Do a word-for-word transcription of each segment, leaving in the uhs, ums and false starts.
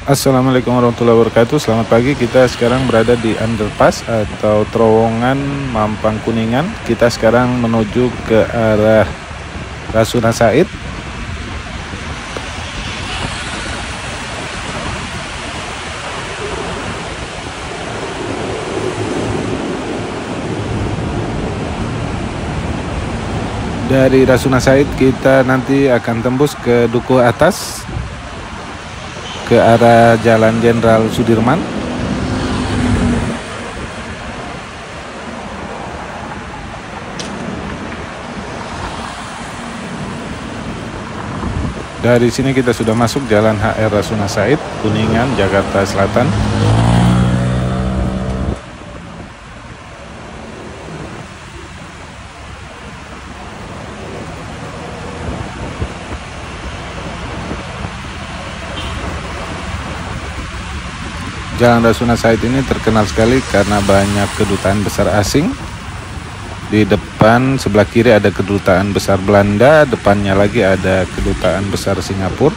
Assalamualaikum warahmatullahi wabarakatuh. Selamat pagi, kita sekarang berada di underpass atau terowongan Mampang Kuningan. Kita sekarang menuju ke arah Rasuna Said. Dari Rasuna Said kita nanti akan tembus ke Duku Atas, ke arah Jalan Jenderal Sudirman. Dari sini kita sudah masuk Jalan H R Rasuna Said, Kuningan, Jakarta Selatan. Jalan Rasuna Said ini terkenal sekali karena banyak kedutaan besar asing. Di depan sebelah kiri ada kedutaan besar Belanda, depannya lagi ada kedutaan besar Singapura.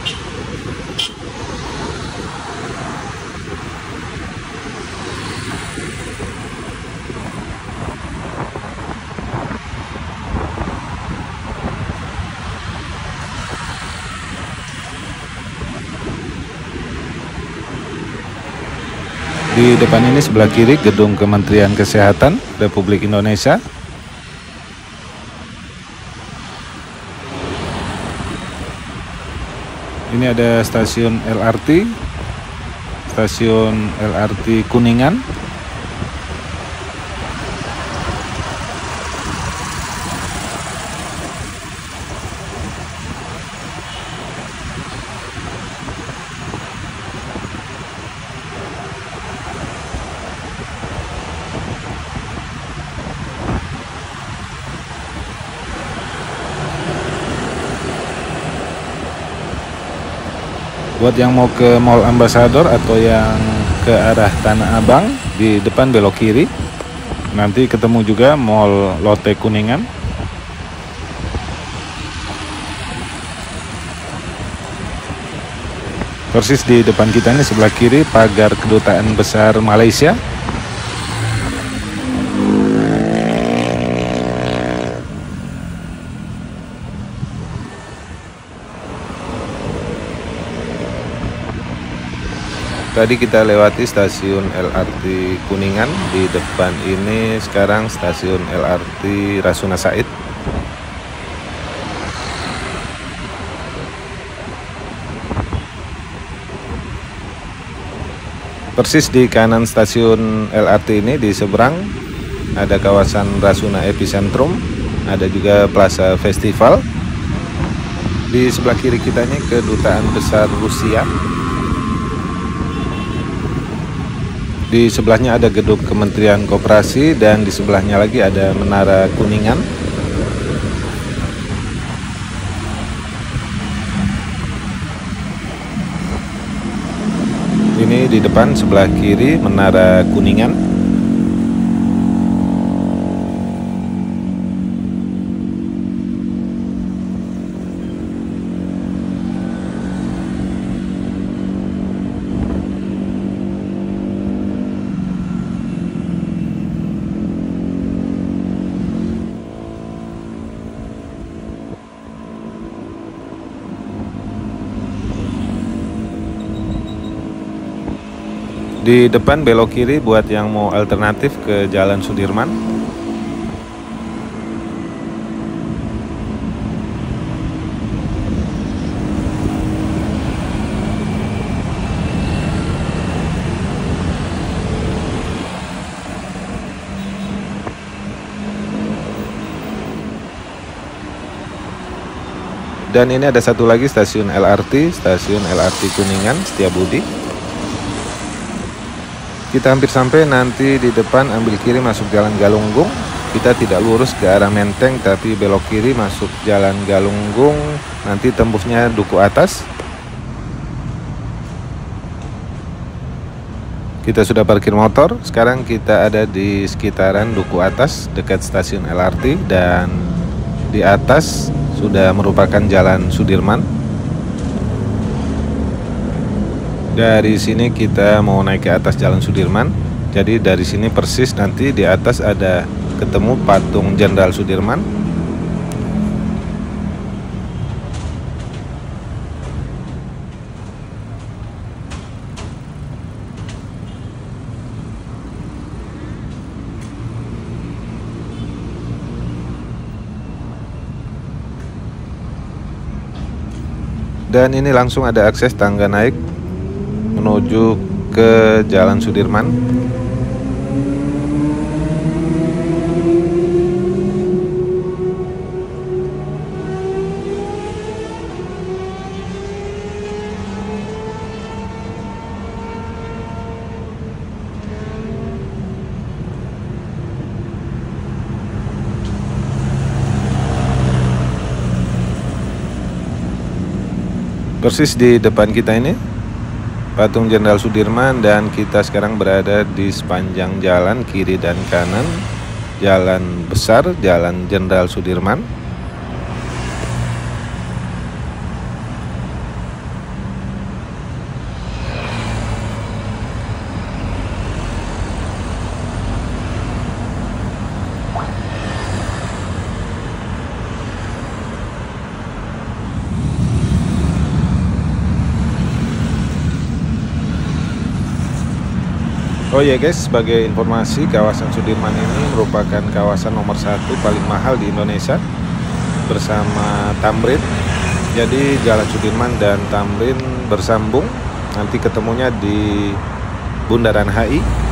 Di depan ini sebelah kiri gedung Kementerian Kesehatan Republik Indonesia. Ini ada stasiun L R T, stasiun L R T Kuningan. Buat yang mau ke Mall Ambassador atau yang ke arah Tanah Abang, di depan belok kiri. Nanti ketemu juga Mall Lotte Kuningan. Persis di depan kita ini sebelah kiri pagar Kedutaan Besar Malaysia. Tadi kita lewati stasiun L R T Kuningan, di depan ini sekarang stasiun L R T Rasuna Said. Persis di kanan stasiun L R T ini di seberang ada kawasan Rasuna Epicentrum, ada juga Plaza Festival. Di sebelah kiri kita ini Kedutaan Besar Rusia. Di sebelahnya ada gedung Kementerian Koperasi dan di sebelahnya lagi ada Menara Kuningan. Ini di depan sebelah kiri Menara Kuningan. Di depan belok kiri buat yang mau alternatif ke Jalan Sudirman. Dan ini ada satu lagi stasiun L R T, stasiun L R T Kuningan Setiabudi. Kita hampir sampai, nanti di depan ambil kiri masuk Jalan Galunggung. Kita tidak lurus ke arah Menteng tapi belok kiri masuk Jalan Galunggung, nanti tembusnya Duku Atas. Kita sudah parkir motor, sekarang kita ada di sekitaran Duku Atas dekat stasiun L R T, dan di atas sudah merupakan Jalan Sudirman. Dari sini kita mau naik ke atas Jalan Sudirman. Jadi dari sini persis nanti di atas ada ketemu patung Jenderal Sudirman. Dan ini langsung ada akses tangga naik menuju ke Jalan Sudirman. Persis di depan kita ini patung Jenderal Sudirman, dan kita sekarang berada di sepanjang jalan kiri dan kanan jalan besar, Jalan Jenderal Sudirman. Oh ya guys, sebagai informasi, kawasan Sudirman ini merupakan kawasan nomor satu paling mahal di Indonesia bersama Tamrin. Jadi Jalan Sudirman dan Tamrin bersambung, nanti ketemunya di Bundaran H I.